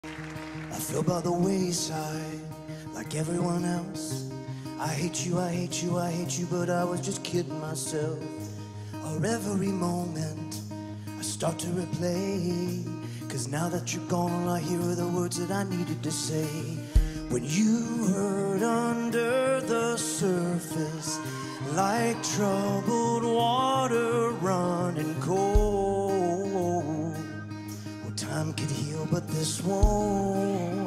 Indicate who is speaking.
Speaker 1: I fell by the wayside like everyone else. I hate you, I hate you, I hate you, but I was just kidding myself. Or every moment I start to replay, 'cause now that you're gone, all I hear are the words that I needed to say. When you hurt under the surface, like troubled water running cold. Well, time could heal, but this won't.